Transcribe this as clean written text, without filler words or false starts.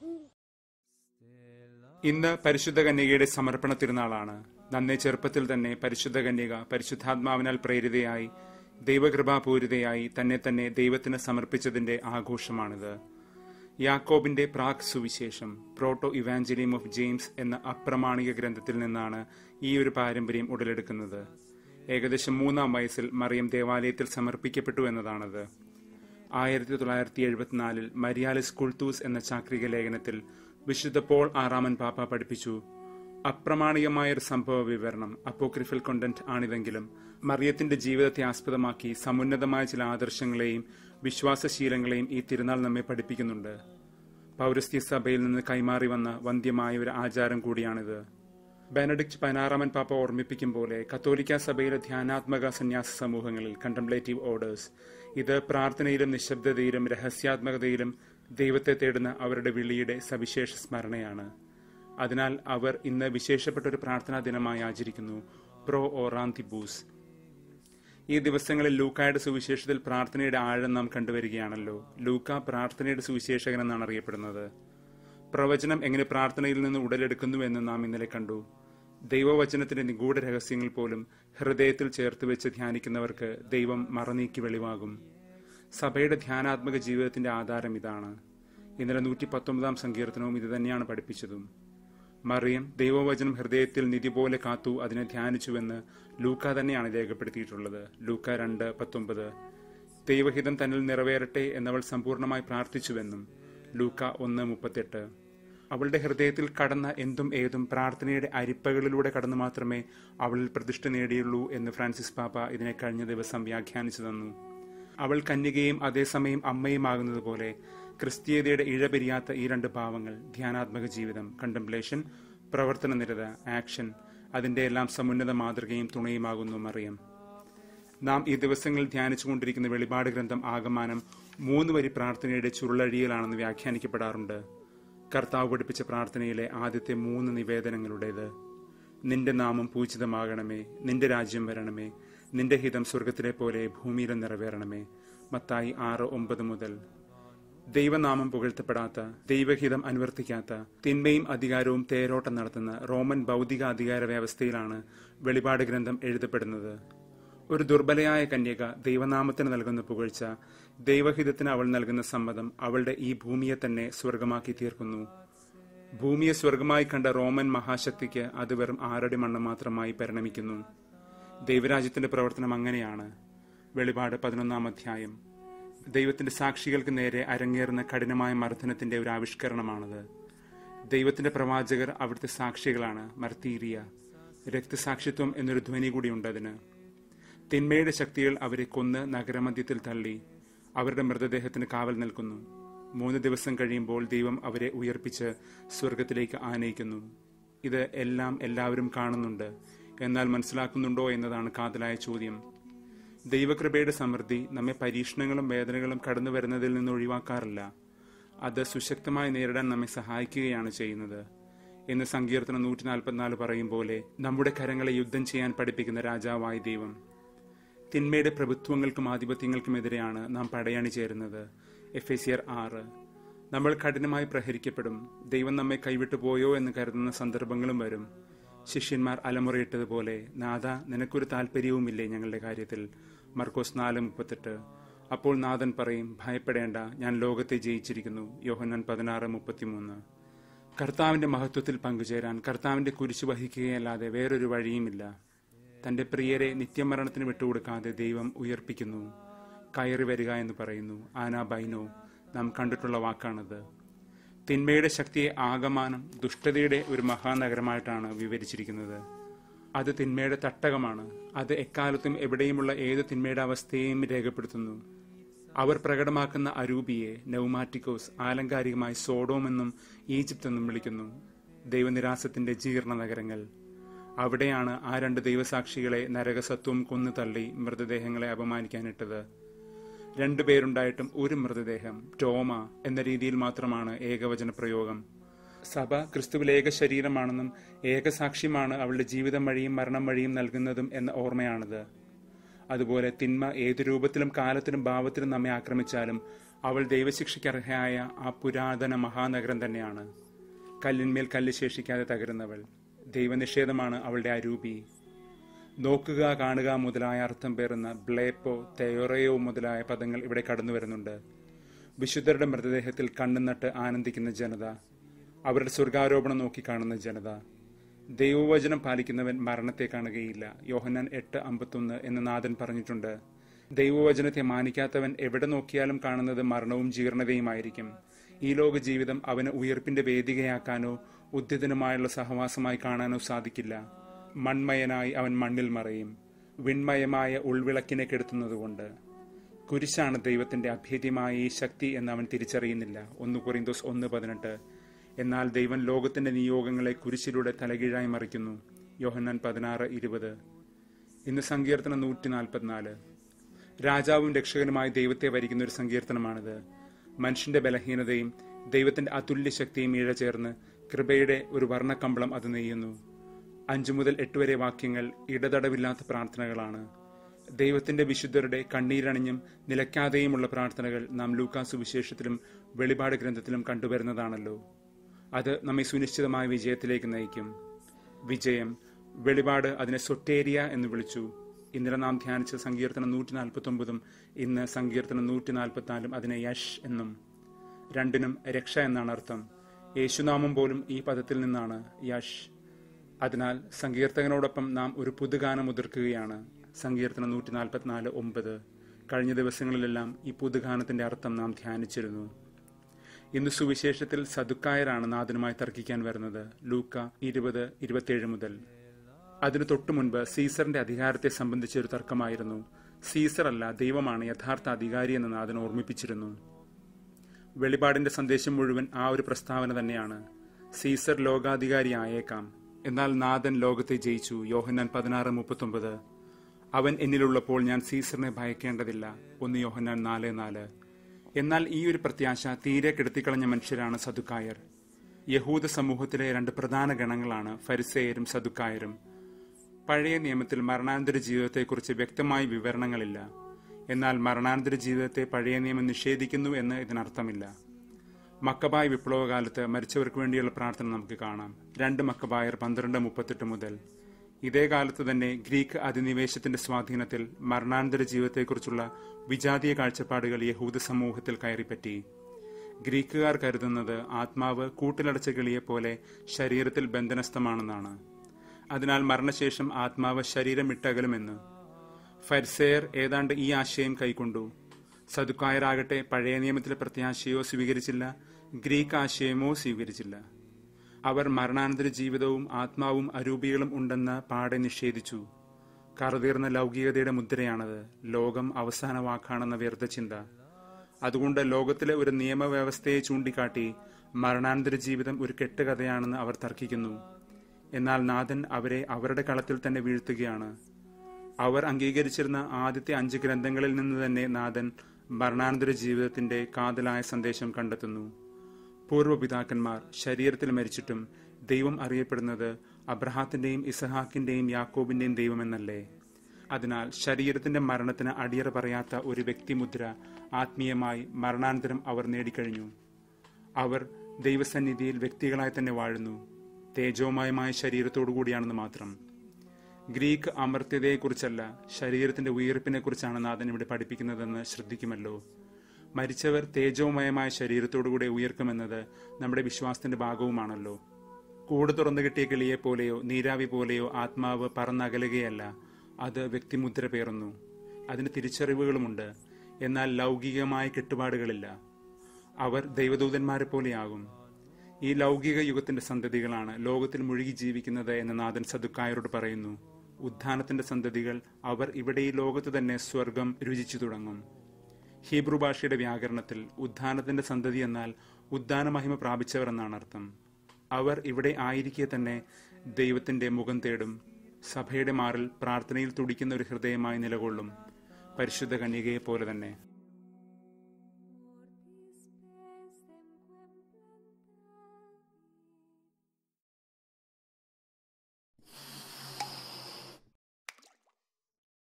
ഇന്ന് പരിശുദ്ധ കന്യകയുടെ സമർപ്പണ തിരുനാളാണ്. നന്നേ ചെറുപ്പത്തിൽ തന്നെ പരിശുദ്ധ കന്യക പരിശുദ്ധാത്മാവിനാൽ പ്രേരിതയായി ദൈവകൃപാപൂരിതയായി തന്നെ ദൈവത്തിന് സമർപ്പിച്ചതിന്റെ ആഘോഷമാണിത്. യാക്കോബിന്റെ പ്രാക് സുവിശേഷം പ്രോട്ടോ ഇവാഞ്ചലിയം ഓഫ് ജെയിംസ് എന്ന അപ്രമാണിക ഗ്രന്ഥത്തിൽ നിന്നാണ് ഈ ഒരു പാരമ്പര്യം ഉടലെടുക്കുന്നത്. ഏകദേശം 3-ാം വയസ്സിൽ മറിയം ദേവാലയത്തിൽ സമർപ്പിക്കപ്പെട്ടു എന്നതാണത്. 1974 മരിയാലിസ് കുൾത്തൂസ് എന്ന ചാക്രിക ലേഖനത്തിൽ വിശുദ്ധ പോൾ 6-ാമൻ പാപ്പ പഠിപ്പിച്ചു, അപ്രമാണികമായൊരു സംഭവ വിവരണം അപ്പോക്രിഫൽ കോണ്ടന്റ് ആണിതെങ്കിലും മറിയത്തിന്റെ ജീവിതത്തെ ആസ്പദമാക്കി സമുന്നതമായ ചില ആദർശങ്ങളെയും വിശ്വാസശീലങ്ങളെയും ഈ തിരുനാൾ നമ്മെ പഠിപ്പിക്കുന്നുണ്ട്. പൗരസ്ത്യ സഭയിൽ നിന്ന് കൈമാറി വന്ന വന്ധ്യമായ ഒരു ആചാരം കൂടിയാണിത്. ബെനഡിക്ട് 16-ാമൻ പാപ്പ ഓർമ്മിപ്പിക്കും പോലെ കത്തോലിക്ക സഭയിലെ ധ്യാനാത്മക സന്യാസ സമൂഹങ്ങളിൽ കണ്ടംപ്ലേറ്റീവ് ഓർഡേഴ്സ് ഇത് പ്രാർത്ഥനയിലും നിശബ്ദതയിലും രഹസ്യാത്മകതയിലും ദൈവത്തെ തേടുന്ന അവരുടെ വിളിയുടെ സവിശേഷ സ്മരണയാണ്. അതിനാൽ അവർ ഇന്ന് വിശേഷപ്പെട്ട ഒരു പ്രാർത്ഥനാ ദിനമായി ആചരിക്കുന്നു, പ്രോ ഓറാന്തിബൂസ്. ഈ ദിവസങ്ങളിൽ ലൂക്കായുടെ സുവിശേഷത്തിൽ പ്രാർത്ഥനയുടെ ആഴം നാം കണ്ടുവരികയാണല്ലോ. ലൂക്ക പ്രാർത്ഥനയുടെ സുവിശേഷകൻ എന്നാണ് അറിയപ്പെടുന്നത്. പ്രവചനം എങ്ങനെ പ്രാർത്ഥനയിൽ നിന്ന് ഉടലെടുക്കുന്നു എന്ന് നാം ഇന്നലെ കണ്ടു. ദൈവവചനത്തിന്റെ നിഗൂഢ രഹസ്യങ്ങൾ പോലും ഹൃദയത്തിൽ ചേർത്ത് വെച്ച് ധ്യാനിക്കുന്നവർക്ക് ദൈവം മറനീക്കി വെളിവാകും. സഭയുടെ ധ്യാനാത്മക ജീവിതത്തിന്റെ ആധാരം ഇതാണ്. ഇന്നലെ 119-ാം സങ്കീർത്തനവും ഇത് തന്നെയാണ് പഠിപ്പിച്ചതും. മറിയം ദൈവവചനം ഹൃദയത്തിൽ നിധി പോലെ കാത്തു അതിനെ ധ്യാനിച്ചുവെന്ന് ലൂക്ക തന്നെയാണ് രേഖപ്പെടുത്തിയിട്ടുള്ളത്. ലൂക്ക 2:19. ദൈവഹിതം തന്നിൽ നിറവേറട്ടെ എന്നവൾ സമ്പൂർണമായി പ്രാർത്ഥിച്ചുവെന്നും ലൂക്ക 1:38. അവളുടെ ഹൃദയത്തിൽ കടന്ന എന്തും ഏതും പ്രാർത്ഥനയുടെ അരിപ്പകളിലൂടെ കടന്നു മാത്രമേ അവളിൽ പ്രതിഷ്ഠ നേടിയുള്ളൂ എന്ന് ഫ്രാൻസിസ് പാപ്പ ഇതിനെ കഴിഞ്ഞ ദിവസം വ്യാഖ്യാനിച്ചു തന്നു. അവൾ കന്യകയും അതേസമയം അമ്മയുമാകുന്നത് പോലെ ക്രിസ്തീയതയുടെ ഇഴപിരിയാത്ത ഈ 2 ഭാവങ്ങൾ, ധ്യാനാത്മക ജീവിതം കണ്ടംപ്ലേഷൻ, പ്രവർത്തന നിരത ആക്ഷൻ, അതിന്റെ എല്ലാം സമുന്നത മാതൃകയും തുണയുമാകുന്നു മറിയം. നാം ഈ ദിവസങ്ങളിൽ ധ്യാനിച്ചുകൊണ്ടിരിക്കുന്ന വെളിപാട് ഗ്രന്ഥം ആകമാനം 3 വരി പ്രാർത്ഥനയുടെ ചുരുളഴിയലാണെന്ന് വ്യാഖ്യാനിക്കപ്പെടാറുണ്ട്. കർത്താവ് പഠിപ്പിച്ച പ്രാർത്ഥനയിലെ ആദ്യത്തെ 3 നിവേദനങ്ങളുടേത്. നിന്റെ നാമം പൂജിതമാകണമേ, നിന്റെ രാജ്യം വരണമേ, നിന്റെ ഹിതം സ്വർഗത്തിലെ പോലെ ഭൂമിയിലും നിറവേറണമേ. മത്തായി 6:9 മുതൽ. ദൈവനാമം പുകഴ്ത്തപ്പെടാത്ത, ദൈവഹിതം അനുവർത്തിക്കാത്ത, തിന്മയും അധികാരവും തേരോട്ടം നടത്തുന്ന റോമൻ ഭൗതിക അധികാര വ്യവസ്ഥയിലാണ് വെളിപാട് ഗ്രന്ഥം എഴുതപ്പെടുന്നത്. ഒരു ദുർബലയായ കന്യക ദൈവനാമത്തിന് നൽകുന്ന പുകഴ്ച, ദൈവഹിതത്തിന് അവൾ നൽകുന്ന സമ്മതം അവളുടെ ഈ ഭൂമിയെ തന്നെ സ്വർഗമാക്കി തീർക്കുന്നു. ഭൂമിയെ സ്വർഗമായി കണ്ട റോമൻ മഹാശക്തിക്ക് അത് വെറും 6 അടി മണ്ണ് മാത്രമായി പരിണമിക്കുന്നു. ദൈവരാജ്യത്തിന്റെ പ്രവർത്തനം അങ്ങനെയാണ്. വെളിപാട് 11-ാം അധ്യായം ദൈവത്തിന്റെ സാക്ഷികൾക്ക് നേരെ അരങ്ങേറുന്ന കഠിനമായ മർദ്ദനത്തിന്റെ ഒരു ആവിഷ്കരണമാണത്. ദൈവത്തിന്റെ പ്രവാചകർ അവിടുത്തെ സാക്ഷികളാണ്, മർത്തീരിയ. രക്തസാക്ഷിത്വം എന്നൊരു ധ്വനി കൂടിയുണ്ട് അതിന്. തിന്മയുടെ ശക്തികൾ അവരെ കൊന്ന് നഗരമധ്യത്തിൽ തള്ളി അവരുടെ മൃതദേഹത്തിന് കാവൽ നിൽക്കുന്നു. 3 ദിവസം കഴിയുമ്പോൾ ദൈവം അവരെ ഉയർപ്പിച്ച് സ്വർഗത്തിലേക്ക് ആനയിക്കുന്നു. ഇത് എല്ലാം എല്ലാവരും കാണുന്നുണ്ട്, എന്നാൽ മനസ്സിലാക്കുന്നുണ്ടോ എന്നതാണ് കാതലായ ചോദ്യം. ദൈവകൃപയുടെ സമൃദ്ധി നമ്മെ പരീക്ഷണങ്ങളും വേദനകളും കടന്നു വരുന്നതിൽ നിന്ന് ഒഴിവാക്കാറില്ല. അത് സുശക്തമായി നേരിടാൻ നമ്മെ സഹായിക്കുകയാണ് ചെയ്യുന്നത്. എന്ന് സങ്കീർത്തനം 144 പറയും പോലെ നമ്മുടെ കരങ്ങളെ യുദ്ധം ചെയ്യാൻ പഠിപ്പിക്കുന്ന രാജാവായ ദൈവം. തിന്മയുടെ പ്രഭുത്വങ്ങൾക്കും ആധിപത്യങ്ങൾക്കുമെതിരെയാണ് നാം പടയണി ചേരുന്നത്. എഫേസ്യർ 6. നമ്മൾ കഠിനമായി പ്രഹരിക്കപ്പെടും. ദൈവം നമ്മെ കൈവിട്ടു പോയോ എന്ന് കരുതുന്ന സന്ദർഭങ്ങളും വരും. ശിഷ്യന്മാർ അലമുറയിട്ടതുപോലെ, നാഥ, നിനക്കൊരു താല്പര്യവുമില്ലേ ഞങ്ങളുടെ കാര്യത്തിൽ? മർക്കോസ് 4:38. അപ്പോൾ നാഥൻ പറയും, ഭയപ്പെടേണ്ട, ഞാൻ ലോകത്തെ ജയിച്ചിരിക്കുന്നു. യോഹന്നാൻ 16:33. കർത്താവിന്റെ മഹത്വത്തിൽ പങ്കുചേരാൻ കർത്താവിന്റെ കുരിശ് വഹിക്കുകയല്ലാതെ വേറൊരു വഴിയുമില്ല. തന്റെ പ്രിയരെ നിത്യമരണത്തിന് വിട്ടുകൊടുക്കാതെ ദൈവം ഉയർപ്പിക്കുന്നു. കയറി വരിക എന്ന് പറയുന്നു. ആനാ ബൈനോ, നാം കണ്ടിട്ടുള്ള വാക്കാണത്. തിന്മയുടെ ശക്തിയെ ആകമാനം ദുഷ്ടതയുടെ ഒരു മഹാനഗരമായിട്ടാണ് വിവരിച്ചിരിക്കുന്നത്. അത് തിന്മയുടെ തട്ടകമാണ്. അത് എക്കാലത്തും എവിടെയുമുള്ള ഏത് തിന്മയുടെ അവസ്ഥയെയും രേഖപ്പെടുത്തുന്നു. അവർ പ്രകടമാക്കുന്ന അരൂപിയെ നൗമാറ്റിക്കോസ് ആലങ്കാരികമായി സോഡോം എന്നും ഈജിപ്ത് എന്നും വിളിക്കുന്നു. ദൈവനിരാസത്തിന്റെ ജീർണ നഗരങ്ങൾ. അവിടെയാണ് ആ 2 ദൈവസാക്ഷികളെ നരകസത്വം കൊന്നു തള്ളി മൃതദേഹങ്ങളെ അപമാനിക്കാനിട്ടത്. 2 പേരുണ്ടായിട്ടും ഒരു മൃതദേഹം, ടോമ എന്ന രീതിയിൽ മാത്രമാണ് ഏകവചന പ്രയോഗം. സഭ ക്രിസ്തുവിൽ ഏക ശരീരമാണെന്നും ഏകസാക്ഷ്യമാണ് അവളുടെ ജീവിതം വഴിയും മരണം വഴിയും നൽകുന്നതും എന്ന ഓർമ്മയാണത്. അതുപോലെ തിന്മ ഏതു രൂപത്തിലും കാലത്തിലും ഭാവത്തിലും നമ്മെ ആക്രമിച്ചാലും അവൾ ദൈവശിക്ഷയ്ക്കർഹയായ ആ പുരാതന മഹാനഗരം തന്നെയാണ്. കല്ലിന്മേൽ കല്ല് ശേഷിക്കാതെ തകരുന്നവൾ. ദൈവനിഷേധമാണ് അവളുടെ അരൂപി. നോക്കുക, കാണുക മുതലായ അർത്ഥം പേറുന്ന ബ്ലേപ്പോ, തെയോറയോ മുതലായ പദങ്ങൾ ഇവിടെ കടന്നു വരുന്നുണ്ട്. വിശുദ്ധരുടെ മൃതദേഹത്തിൽ കണ്ണും നട്ട് ആനന്ദിക്കുന്ന ജനത, അവരുടെ സ്വർഗാരോപണം നോക്കിക്കാണുന്ന ജനത. ദൈവവചനം പാലിക്കുന്നവൻ മരണത്തെ കാണുകയില്ല. യോഹന്നാൻ 8:51 എന്ന് നാഥൻ പറഞ്ഞിട്ടുണ്ട്. ദൈവവചനത്തെ മാനിക്കാത്തവൻ എവിടെ നോക്കിയാലും കാണുന്നത് മരണവും ജീർണതയുമായിരിക്കും. ഈ ലോക ജീവിതം അവന് ഉയർപ്പിന്റെ വേദികയാക്കാനോ ഉദ്യതനുമായുള്ള സഹവാസമായി കാണാനോ സാധിക്കില്ല. മൺമയനായി അവൻ മണ്ണിൽ മറയും, വിൺമയമായ ഉൾവിളക്കിനെ കെടുത്തുന്നതുകൊണ്ട്. കുരിശാണ് ദൈവത്തിന്റെ അഭേദ്യമായ ഈ ശക്തി എന്ന് അവൻ തിരിച്ചറിയുന്നില്ല. 1 കൊരിന്തോസ് 1:18. എന്നാൽ ദൈവം ലോകത്തിന്റെ നിയോഗങ്ങളെ കുരിശിലൂടെ തലകീഴായി മറിക്കുന്നു. യോഹന്നാൻ 16:20. ഇന്ന് സങ്കീർത്തനം 144. രാജാവും രക്ഷകനുമായി ദൈവത്തെ വരിക്കുന്ന ഒരു സങ്കീർത്തനമാണിത്. മനുഷ്യന്റെ ബലഹീനതയും ദൈവത്തിന്റെ അതുല്യ ശക്തിയും ഇഴചേർന്ന് കൃപയുടെ ഒരു വർണ്ണക്കമ്പളം അത് നെയ്യുന്നു. 5 മുതൽ 8 വരെ വാക്യങ്ങൾ ഇടതടവില്ലാത്ത പ്രാർത്ഥനകളാണ്. ദൈവത്തിന്റെ വിശുദ്ധരുടെ കണ്ണീരണിഞ്ഞും നിലയ്ക്കാതെയുമുള്ള പ്രാർത്ഥനകൾ നാം ലൂക്കാ സുവിശേഷത്തിലും വെളിപാട് ഗ്രന്ഥത്തിലും കണ്ടുവരുന്നതാണല്ലോ. അത് നമ്മെ സുനിശ്ചിതമായ വിജയത്തിലേക്ക് നയിക്കും. വിജയം, വെളിപാട് അതിനെ സൊട്ടേരിയ എന്ന് വിളിച്ചു. ഇന്നലെ നാം ധ്യാനിച്ച സങ്കീർത്തനം 149 ഇന്ന് സങ്കീർത്തനം 144 അതിനെ യഷ് എന്നും. രണ്ടിനും രക്ഷ എന്നാണ് അർത്ഥം. യേശുനാമം പോലും ഈ പദത്തിൽ നിന്നാണ്, യഷ്. അതിനാൽ സങ്കീർത്തകനോടൊപ്പം നാം ഒരു പുതുഗാനം ഉതിർക്കുകയാണ്. സങ്കീർത്തനം 144:9. കഴിഞ്ഞ ദിവസങ്ങളിലെല്ലാം ഈ പുതുഗാനത്തിന്റെ അർത്ഥം നാം ധ്യാനിച്ചിരുന്നു. ഇന്ന് സുവിശേഷത്തിൽ സദുക്കായരാണ് നാഥനുമായി തർക്കിക്കാൻ വരുന്നത്. ലൂക്ക 20:27 മുതൽ. അതിനു തൊട്ടു മുൻപ് സീസറിന്റെ അധികാരത്തെ സംബന്ധിച്ച ഒരു തർക്കമായിരുന്നു. സീസർ അല്ല, ദൈവമാണ് യഥാർത്ഥ അധികാരി എന്ന് നാഥൻ ഓർമ്മിപ്പിച്ചിരുന്നു. വെളിപാടിന്റെ സന്ദേശം മുഴുവൻ ആ ഒരു പ്രസ്താവന തന്നെയാണ്. സീസർ ലോകാധികാരി ആയേക്കാം, എന്നാൽ നാഥൻ ലോകത്തെ ജയിച്ചു. യോഹന്നാൻ 16:39. അവൻ എന്നിലുള്ളപ്പോൾ ഞാൻ സീസറിനെ ഭയക്കേണ്ടതില്ല. 1 യോഹന്നാൻ 4:4. എന്നാൽ ഈ ഒരു പ്രത്യാശ തീരെ കെടുത്തിക്കളഞ്ഞ മനുഷ്യരാണ് സദുക്കായർ. യഹൂദ സമൂഹത്തിലെ 2 പ്രധാന ഗണങ്ങളാണ് ഫരിസേയരും സദുക്കായരും. പഴയ നിയമത്തിൽ മരണാനന്തര ജീവിതത്തെക്കുറിച്ച് വ്യക്തമായ വിവരണങ്ങളില്ല. എന്നാൽ മരണാനന്തര ജീവിതത്തെ പഴയ നിയമം നിഷേധിക്കുന്നു എന്ന് ഇതിനർത്ഥമില്ല. മക്കബായ വിപ്ലവകാലത്ത് മരിച്ചവർക്ക് വേണ്ടിയുള്ള പ്രാർത്ഥന നമുക്ക് കാണാം. 2 മക്കബായർ 12:38 മുതൽ. ഇതേ കാലത്ത് തന്നെ ഗ്രീക്ക് അധിനിവേശത്തിന്റെ സ്വാധീനത്തിൽ മരണാനന്തര ജീവിതത്തെക്കുറിച്ചുള്ള വിജാതീയ കാഴ്ചപ്പാടുകൾ യഹൂദ സമൂഹത്തിൽ കയറിപ്പറ്റി. ഗ്രീക്കുകാർ കരുതുന്നത് ആത്മാവ് കൂട്ടിലടച്ച കിളിയെപ്പോലെ ശരീരത്തിൽ ബന്ധനസ്ഥമാണെന്നാണ്. അതിനാൽ മരണശേഷം ആത്മാവ് ശരീരം വിട്ടകലുമെന്ന്. ഫരിസേയർ ഏതാണ്ട് ഈ ആശയം കൈക്കൊണ്ടു. സദുക്കായരാകട്ടെ പഴയ നിയമത്തിലെ പ്രത്യാശയോ സ്വീകരിച്ചില്ല, ഗ്രീക്ക് ആശയമോ സ്വീകരിച്ചില്ല. അവർ മരണാനന്തര ജീവിതവും ആത്മാവും അരൂപികളും ഉണ്ടെന്ന് പാടെ നിഷേധിച്ചു. കറുതീർന്ന ലൗകികതയുടെ മുദ്രയാണത്. ലോകം അവസാന വാക്കാണെന്ന വ്യർത്ഥ ചിന്ത. അതുകൊണ്ട് ലോകത്തിലെ ഒരു നിയമവ്യവസ്ഥയെ ചൂണ്ടിക്കാട്ടി മരണാനന്തര ജീവിതം ഒരു കെട്ടുകഥയാണെന്ന് അവർ തർക്കിക്കുന്നു. എന്നാൽ നാഥൻ അവരെ അവരുടെ കളത്തിൽ തന്നെ വീഴ്ത്തുകയാണ്. അവർ അംഗീകരിച്ചിരുന്ന ആദ്യത്തെ 5 ഗ്രന്ഥങ്ങളിൽ നിന്ന് തന്നെ നാഥൻ മരണാനന്തര ജീവിതത്തിന്റെ കാതലായ സന്ദേശം കണ്ടെത്തുന്നു. പൂർവ്വപിതാക്കന്മാർ ശരീരത്തിൽ മരിച്ചിട്ടും ദൈവം അറിയപ്പെടുന്നത് അബ്രഹാത്തിന്റെയും ഇസഹാക്കിന്റെയും യാക്കോബിന്റെയും ദൈവമെന്നല്ലേ? അതിനാൽ ശരീരത്തിന്റെ മരണത്തിന് അടിയറ പറയാത്ത ഒരു വ്യക്തിമുദ്ര ആത്മീയമായി മരണാനന്തരം അവർ നേടിക്കഴിഞ്ഞു. അവർ ദൈവസന്നിധിയിൽ വ്യക്തികളായി തന്നെ വാഴുന്നു. തേജോമയമായ ശരീരത്തോടുകൂടിയാണെന്ന് മാത്രം. ഗ്രീക്ക് അമർത്യതയെക്കുറിച്ചല്ല, ശരീരത്തിന്റെ ഉയർപ്പിനെക്കുറിച്ചാണ് നാഥൻ ഇവിടെ പഠിപ്പിക്കുന്നതെന്ന് ശ്രദ്ധിക്കുമല്ലോ. മരിച്ചവർ തേജോമയമായ ശരീരത്തോടുകൂടെ ഉയർക്കുമെന്നത് നമ്മുടെ വിശ്വാസത്തിന്റെ ഭാഗവുമാണല്ലോ. കൂട് തുറന്നു കിട്ടിയ കിളിയെപ്പോലെയോ നീരാവി പോലെയോ ആത്മാവ് പറന്നകലുകയല്ല, അത് വ്യക്തിമുദ്ര പേറുന്നു. അതിന് തിരിച്ചറിവുകളുമുണ്ട്, എന്നാൽ ലൗകികമായ കെട്ടുപാടുകളില്ല. അവർ ദൈവദൂതന്മാരെ പോലെയാകും. ഈ ലൗകിക യുഗത്തിന്റെ സന്തതികളാണ് ലോകത്തിൽ മുഴുകി ജീവിക്കുന്നത് എന്ന് നാഥൻ സദുക്കായരോട് പറയുന്നു. ഉത്ഥാനത്തിന്റെ സന്തതികൾ, അവർ ഇവിടെ ഈ ലോകത്ത് തന്നെ സ്വർഗം രുചിച്ചു തുടങ്ങും. ഹീബ്രു ഭാഷയുടെ വ്യാകരണത്തിൽ ഉത്ഥാനത്തിന്റെ സന്തതി എന്നാൽ ഉദ്ധാന മഹിമ പ്രാപിച്ചവർ എന്നാണ് അർത്ഥം. അവർ ഇവിടെ ആയിരിക്കെ തന്നെ ദൈവത്തിന്റെ മുഖം തേടും. സഭയുടെ മാറിൽ പ്രാർത്ഥനയിൽ തുടിക്കുന്ന ഒരു ഹൃദയമായി നിലകൊള്ളും, പരിശുദ്ധ കന്യകയെ പോലെ തന്നെ.